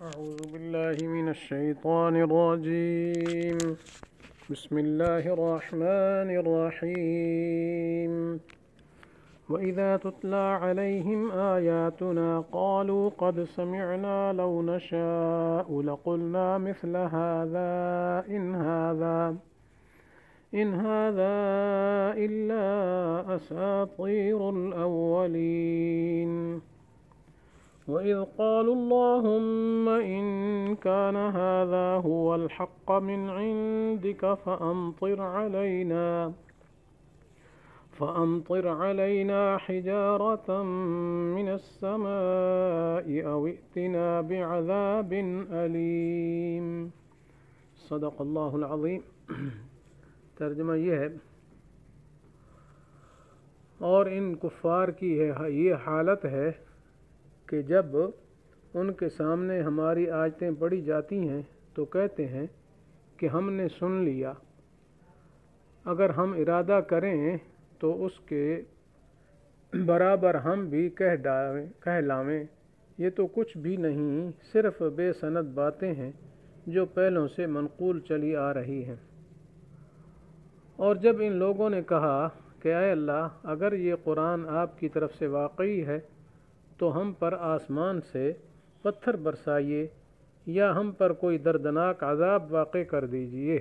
أعوذ بالله من الشيطان الرجيم. بسم الله الرحمن الرحيم. وإذا تتلى عليهم آياتنا قالوا قد سمعنا لو نشاء لقلنا مثل هذا إن هذا إلا أساطير الأولين. وإذ قالوا اللهم إن كان هذا هو الحق من عندك فأمطر علينا حجارة من السماء أو ائتنا بعذاب أليم. صدق اللہ العظیم. ترجمہ یہ ہے، اور ان کفار کی یہ حالت ہے کہ جب ان کے سامنے ہماری آیتیں پڑھی جاتی ہیں تو کہتے ہیں کہ ہم نے سن لیا، اگر ہم ارادہ کریں تو اس کے برابر ہم بھی کہہ لاویں، یہ تو کچھ بھی نہیں، صرف بے سند باتیں ہیں جو پہلوں سے منقول چلی آ رہی ہیں۔ اور جب ان لوگوں نے کہا کہ اے اللہ، اگر یہ قرآن آپ کی طرف سے واقعی ہے تو ہم پر آسمان سے پتھر برسائیے یا ہم پر کوئی دردناک عذاب واقع کر دیجئے۔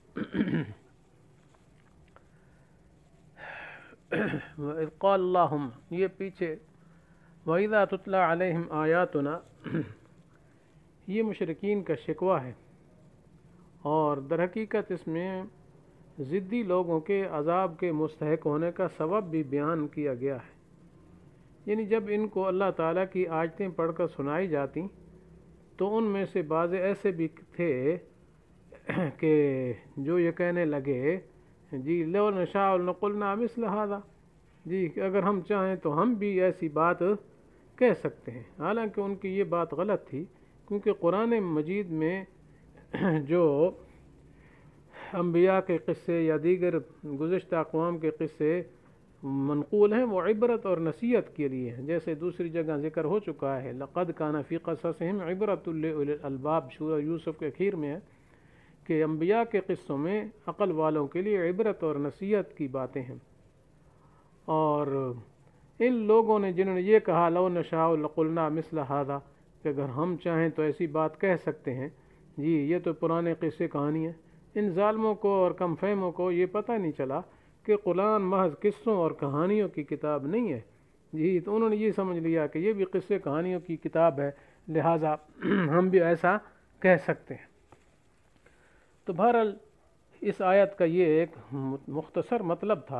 وَإِذْ قَالَ اللَّهُمَّ، یہ پیچھے وَإِذَا تُتْلَى عَلَيْهِمْ آيَاتُنَا یہ مشرکین کا شکوہ ہے، اور در حقیقت اس میں ضدی لوگوں کے عذاب کے مستحق ہونے کا سبب بھی بیان کیا گیا ہے۔ یعنی جب ان کو اللہ تعالیٰ کی آیتیں پڑھ کر سنائی جاتی تو ان میں سے بعض ایسے بھی تھے کہ جو یہ کہنے لگے جی لو نشاء لقلنا مثل هذا، جی اگر ہم چاہیں تو ہم بھی ایسی بات کہہ سکتے ہیں۔ حالانکہ ان کی یہ بات غلط تھی، کیونکہ قرآن مجید میں جو انبیاء کے قصے یا دیگر گزشتہ اقوام کے قصے منقول ہیں وہ عبرت اور نصیحت کے لیے ہیں، جیسے دوسری جگہ ذکر ہو چکا ہے لقد کان فی قصصہم عبرۃ لأولی الالباب، سورہ یوسف کے اخیر میں ہے کہ انبیاء کے قصوں میں عقل والوں کے لیے عبرت اور نصیحت کی باتیں ہیں۔ اور ان لوگوں نے جنہوں نے یہ کہا لو نشاء لقلنا مثل هذا، کہ اگر ہم چاہیں تو ایسی بات کہہ سکتے ہیں، جی یہ تو پرانے قصے کہانی ہیں۔ ان ظالموں کو اور کم فہموں کو یہ پتہ نہیں چلا کہ قرآن محض قصوں اور کہانیوں کی کتاب نہیں ہے، جی تو انہوں نے یہ سمجھ لیا کہ یہ بھی قصے کہانیوں کی کتاب ہے، لہٰذا ہم بھی ایسا کہہ سکتے ہیں۔ تو بہرحال اس آیت کا یہ ایک مختصر مطلب تھا۔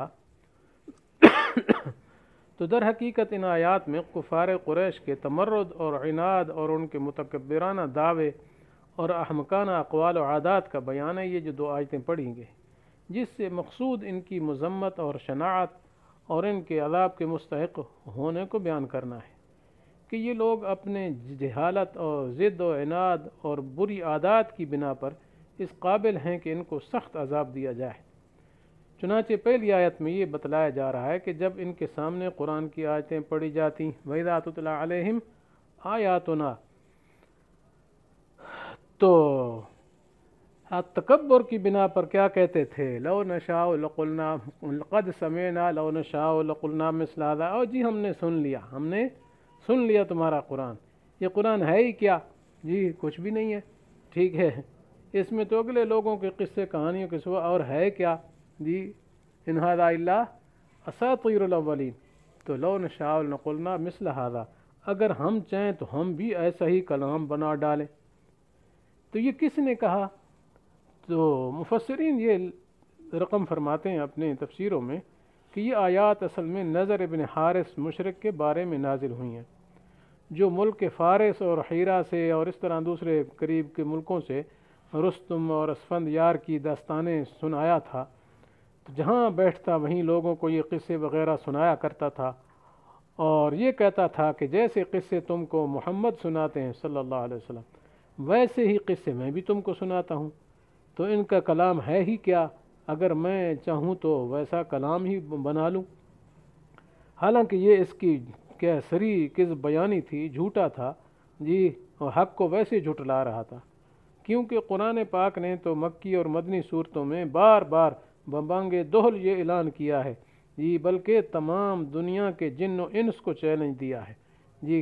تو در حقیقت ان آیات میں کفار قریش کے تمرد اور عناد اور ان کے متکبرانہ دعوے اور احمقانہ اقوال و عادات کا بیان ہے، یہ جو دو آیتیں پڑھیں گے، جس سے مقصود ان کی مذمت اور شناعت اور ان کے عذاب کے مستحق ہونے کو بیان کرنا ہے کہ یہ لوگ اپنے جہالت اور ضد و عناد اور بری عادات کی بنا پر اس قابل ہیں کہ ان کو سخت عذاب دیا جائے۔ چنانچہ پہلی آیت میں یہ بتلایا جا رہا ہے کہ جب ان کے سامنے قرآن کی آیتیں پڑھی جاتی وَإِذَا تُتْلَى عَلَيْهِمْ آیاتنا، تو تکبر کی بنا پر کیا کہتے تھے، لو نشاء لقلنا قد سمعنا لو نشاء لقلنا مثل هذا، اور جی ہم نے سن لیا تمہارا قرآن، یہ قرآن ہے ہی کیا، جی کچھ بھی نہیں ہے، ٹھیک ہے، اس میں تو اگلے لوگوں کے قصے کہانیوں کے سوا اور ہے کیا، جی ان هذا الا اساطیر الاولین، تو لو نشاء لقلنا مثل هذا، اگر ہم چاہیں تو ہم بھی ایسا ہی کلام بنا ڈالیں۔ تو یہ کس نے کہا؟ تو مفسرین یہ رقم فرماتے ہیں اپنے تفسیروں میں کہ یہ آیات اصل میں نضر ابن حارث مشرک کے بارے میں نازل ہوئی ہیں، جو ملک فارس اور حیرہ سے اور اس طرح دوسرے قریب کے ملکوں سے رستم اور اسفندیار کی داستانیں سنایا تھا، تو جہاں بیٹھتا وہیں لوگوں کو یہ قصے وغیرہ سنایا کرتا تھا، اور یہ کہتا تھا کہ جیسے قصے تم کو محمد سناتے ہیں صلی اللہ علیہ وسلم، ویسے ہی قصے میں بھی تم کو سناتا ہوں، تو ان کا کلام ہے ہی کیا، اگر میں چاہوں تو ویسا کلام ہی بنا لوں۔ حالانکہ یہ اس کی کیا سری کذب بیانی تھی، جھوٹا تھا، جی اور حق کو ویسے جھٹلا رہا تھا، کیونکہ قرآن پاک نے تو مکی اور مدنی صورتوں میں بار بار ببانگ دہل یہ اعلان کیا ہے جی، بلکہ تمام دنیا کے جن و انس کو چیلنج دیا ہے جی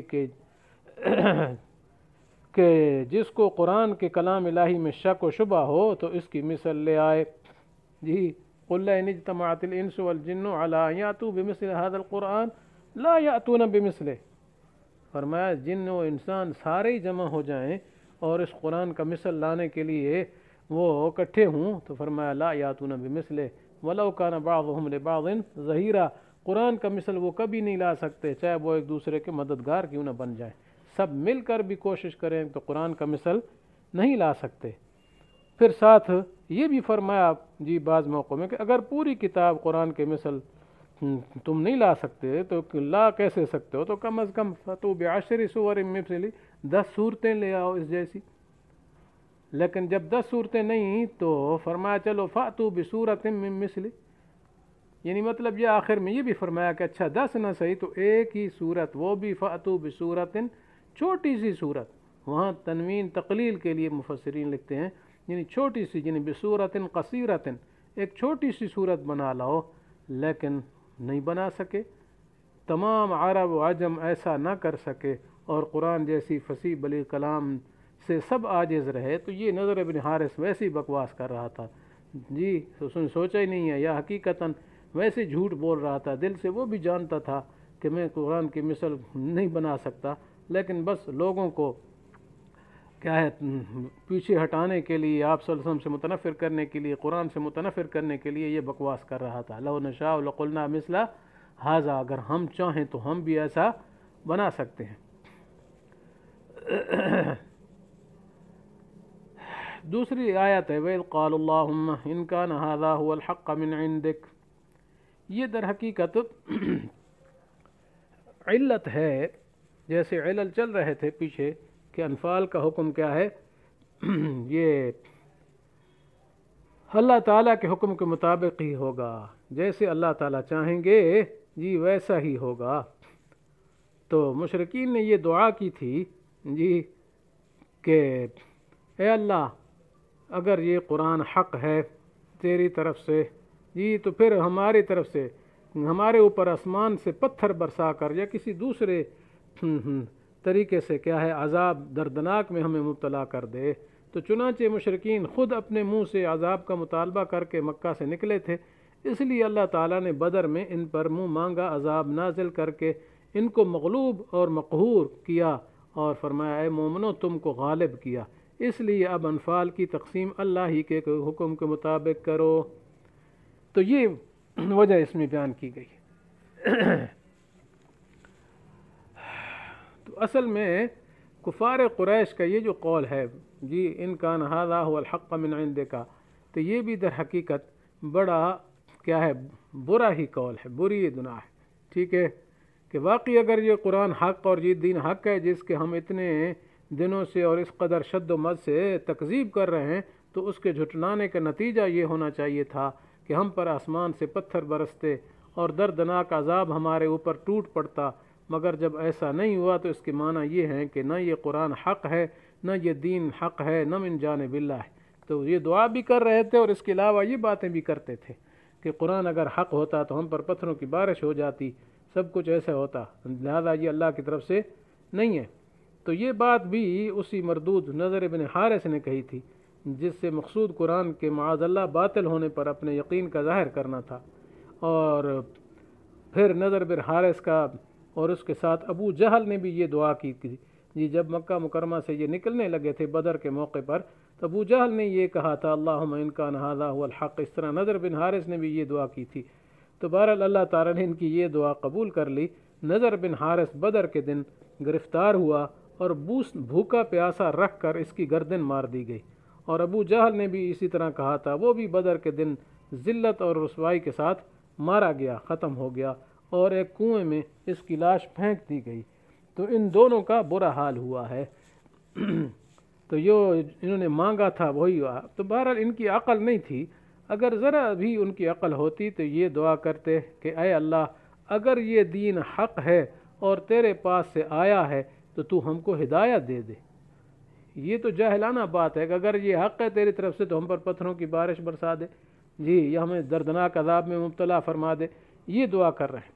کہ جس کو قرآن کے کلام الہی میں شک و شبہ ہو تو اس کی مثل لے آئے جی۔ قل ان اجتمعت الانس والجن على ان یاتوا بمثل هذا القرآن لا یاتون بمثله، فرمایا جن و انسان سارے ہی جمع ہو جائیں اور اس قرآن کا مثل لانے کے لیے وہ اکٹھے ہوں تو فرمایا لا یاتون بمثلہ ولو کان بعضهم لبعض ظہیرا، قرآن کا مثل وہ کبھی نہیں لا سکتے چاہے وہ ایک دوسرے کے مددگار کیوں نہ بن جائیں، سب مل کر بھی کوشش کریں تو قرآن کا مثل نہیں لا سکتے۔ پھر ساتھ یہ بھی فرمایا جی بعض موقعوں میں کہ اگر پوری کتاب قرآن کے مثل تم نہیں لا سکتے تو لا کیسے سکتے ہو، تو کم از کم فتو بعشر سور مثلی 10 صورتیں لے آؤ اس جیسی، لیکن جب 10 صورتیں نہیں تو فرمایا چلو فاتو بسورۃ من مثلی، یعنی مطلب یہ آخر میں یہ بھی فرمایا کہ اچھا 10 نہ صحیح تو ایک ہی صورت، وہ بھی فاتو بسورۃ، چھوٹی سی صورت، وہاں تنوین تقلیل کے لیے مفسرین لکھتے ہیں یعنی چھوٹی سی، یعنی بصورت قصیرت، ایک چھوٹی سی صورت بنا لاؤ، لیکن نہیں بنا سکے، تمام عرب و عجم ایسا نہ کر سکے اور قرآن جیسی فصیح بلیغ کلام سے سب عاجز رہے، تو یہ نضر بن حارث ویسی بکواس کر رہا تھا جی، اس نے سوچا ہی نہیں ہے، یا حقیقتاً ویسے جھوٹ بول رہا تھا، دل سے وہ بھی جانتا تھا کہ میں قرآن کی مثل نہیں بنا سکتا، لیکن بس لوگوں کو کیا ہے پیچھے ہٹانے کے لیے، آپ صلی اللہ علیہ وسلم سے متنفر کرنے کے لیے، قرآن سے متنفر کرنے کے لیے یہ بکواس کر رہا تھا۔ لو نشاء لقلنا مثل ھذا، اگر ہم چاہیں تو ہم بھی ایسا بنا سکتے ہیں۔ دوسری آیت ہے وَإِذْ قَالَ اللَّهُمَّ إِنْ كَانَ هَذَا هُوَ الْحَقَّ مِنْ عِنْدِكَ، یہ در حقیقت علت ہے، جیسے علل چل رہے تھے پیچھے کہ انفال کا حکم کیا ہے، یہ اللہ تعالیٰ کے حکم کے مطابق ہی ہوگا، جیسے اللہ تعالیٰ چاہیں گے جی ویسا ہی ہوگا۔ تو مشرکین نے یہ دعا کی تھی جی کہ اے اللہ اگر یہ قرآن حق ہے تیری طرف سے جی تو پھر ہماری طرف سے ہمارے اوپر آسمان سے پتھر برسا کر یا کسی دوسرے طریقے سے کیا ہے عذاب دردناک میں ہمیں مبتلا کر دے۔ تو چنانچہ مشرکین خود اپنے منہ سے عذاب کا مطالبہ کر کے مکہ سے نکلے تھے، اس لیے اللہ تعالیٰ نے بدر میں ان پر منہ مانگا عذاب نازل کر کے ان کو مغلوب اور مقہور کیا اور فرمایا اے مومنو تم کو غالب کیا، اس لیے اب انفال کی تقسیم اللہ ہی کے حکم کے مطابق کرو۔ تو یہ وجہ اس میں بیان کی گئی۔ تو اصل میں کفار قریش کا یہ جو قول ہے جی ان کان ھذا ھو الحق من عندک، تو یہ بھی در حقیقت بڑا کیا ہے برا ہی قول ہے، بری گناہ ہے، ٹھیک ہے، کہ واقعی اگر یہ قرآن حق اور یہ دین حق ہے جس کے ہم اتنے دنوں سے اور اس قدر شد و مد سے تکذیب کر رہے ہیں، تو اس کے جھٹلانے کا نتیجہ یہ ہونا چاہیے تھا کہ ہم پر آسمان سے پتھر برستے اور دردناک عذاب ہمارے اوپر ٹوٹ پڑتا، مگر جب ایسا نہیں ہوا تو اس کے معنی یہ ہے کہ نہ یہ قرآن حق ہے، نہ یہ دین حق ہے، نہ من جانب اللہ ہے۔ تو یہ دعا بھی کر رہے تھے اور اس کے علاوہ یہ باتیں بھی کرتے تھے کہ قرآن اگر حق ہوتا تو ہم پر پتھروں کی بارش ہو جاتی، سب کچھ ایسا ہوتا، لہذا یہ اللہ کی طرف سے نہیں ہے۔ تو یہ بات بھی اسی مردود نضر بن حارث نے کہی تھی، جس سے مقصود قرآن کے معاذ اللہ باطل ہونے پر اپنے یقین کا ظاہر کرنا تھا۔ اور پھر نضر بن حارث کا اور اس کے ساتھ ابو جہل نے بھی یہ دعا کی تھی جی، جب مکہ مکرمہ سے یہ نکلنے لگے تھے بدر کے موقع پر، تو ابو جہل نے یہ کہا تھا اللہم ان کان ھذا ھو الحق، اس طرح نضر بن حارث نے بھی یہ دعا کی تھی۔ تو بہرحال اللہ تعالیٰ نے ان کی یہ دعا قبول کر لی۔ نضر بن حارث بدر کے دن گرفتار ہوا اور بھوکا پیاسا رکھ کر اس کی گردن مار دی گئی، اور ابو جہل نے بھی اسی طرح کہا تھا، وہ بھی بدر کے دن ذلت اور رسوائی کے ساتھ مارا گیا، ختم ہو گیا، اور ایک کنویں میں اس کی لاش پھینک دی گئی۔ تو ان دونوں کا برا حال ہوا ہے۔ تو جو انہوں نے مانگا تھا وہی ہوا۔ تو بہرحال ان کی عقل نہیں تھی، اگر ذرا بھی ان کی عقل ہوتی تو یہ دعا کرتے کہ اے اللہ اگر یہ دین حق ہے اور تیرے پاس سے آیا ہے تو تو ہم کو ہدایت دے دے۔ یہ تو جاہلانہ بات ہے کہ اگر یہ حق ہے تیری طرف سے تو ہم پر پتھروں کی بارش برسا دے، جی، یا ہمیں دردناک عذاب میں مبتلا فرما دے، یہ دعا کر رہے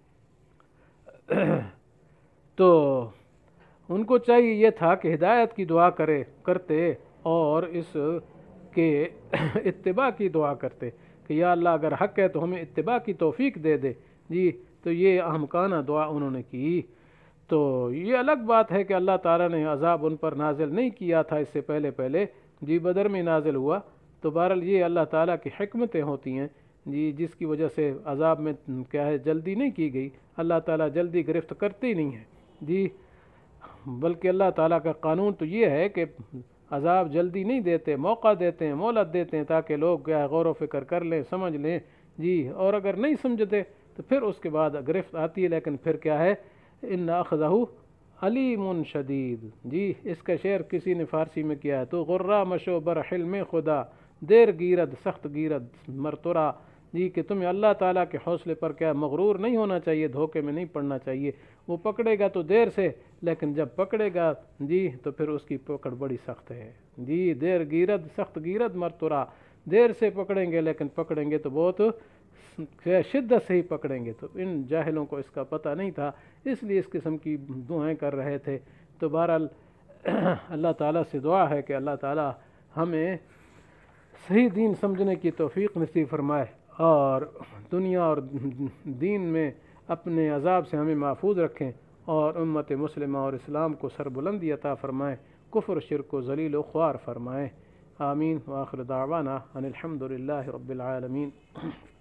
ہیں۔ تو ان کو چاہیے یہ تھا کہ ہدایت کی دعا کرتے اور اس کے اتباع کی دعا کرتے کہ یا اللہ اگر حق ہے تو ہمیں اتباع کی توفیق دے دے، جی۔ تو یہ احمقانہ دعا انہوں نے کی۔ تو یہ الگ بات ہے کہ اللہ تعالیٰ نے عذاب ان پر نازل نہیں کیا تھا اس سے پہلے، جی، بدر میں نازل ہوا۔ تو بہرحال یہ اللہ تعالیٰ کی حکمتیں ہوتی ہیں، جی، جس کی وجہ سے عذاب میں کیا ہے جلدی نہیں کی گئی۔ اللہ تعالیٰ جلدی گرفت کرتے ہی نہیں ہے، جی، بلکہ اللہ تعالیٰ کا قانون تو یہ ہے کہ عذاب جلدی نہیں دیتے، موقع دیتے ہیں، مہلت دیتے ہیں تاکہ لوگ کیا ہے غور و فکر کر لیں، سمجھ لیں، جی۔ اور اگر نہیں سمجھتے تو پھر اس کے بعد گرفت آتی ہے، لیکن پھر کیا ہے، ان اخذہ علیم شدید، جی۔ اس کا شعر کسی نے فارسی میں کیا ہے، تو غرہ مشو بر حلم خدا، دیر گیرد سخت گیرد مرترا، جی، کہ تمہیں اللہ تعالیٰ کے حوصلے پر کیا مغرور نہیں ہونا چاہیے، دھوکے میں نہیں پڑنا چاہیے۔ وہ پکڑے گا تو دیر سے، لیکن جب پکڑے گا، جی، تو پھر اس کی پکڑ بڑی سخت ہے، جی۔ دیر گیرد سخت گیرد مرترا، دیر سے پکڑیں گے لیکن پکڑیں گے تو بہت شدت سے ہی پکڑیں گے۔ تو ان جاہلوں کو اس کا پتہ نہیں تھا، اس لیے اس قسم کی دعائیں کر رہے تھے۔ تو بہرحال اللہ تعالیٰ سے دعا ہے کہ اللہ تعالیٰ ہمیں صحیح دین سمجھنے کی توفیق نصیب فرمائے، اور دنیا اور دین میں اپنے عذاب سے ہمیں محفوظ رکھیں، اور امت مسلمہ اور اسلام کو سربلندی عطا فرمائیں، کفر شرک و ذلیل و خوار فرمائیں۔ آمین۔ وآخر دعوانا ان الحمد للہ رب العالمین۔